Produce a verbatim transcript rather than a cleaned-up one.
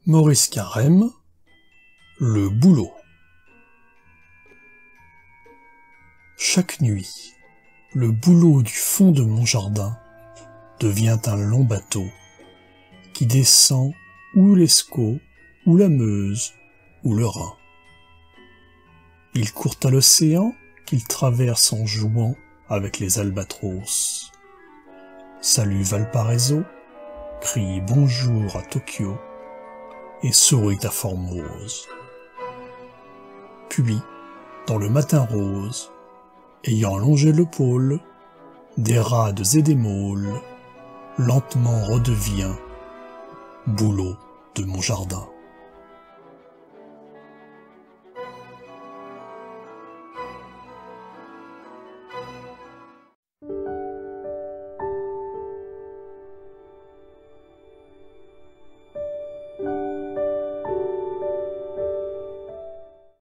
Maurice Carême, le bouleau. Chaque nuit, le bouleau du fond de mon jardin devient un long bateau qui descend ou l'Escaut, ou la Meuse, ou le Rhin. Il court à l'océan qu'il traverse en jouant avec les albatros. Salue Valparaiso, crie bonjour à Tokyo et sourit à Formose. Puis, dans le matin rose, ayant longé le pôle, des rades et des môles, lentement redevient bouleau de mon jardin.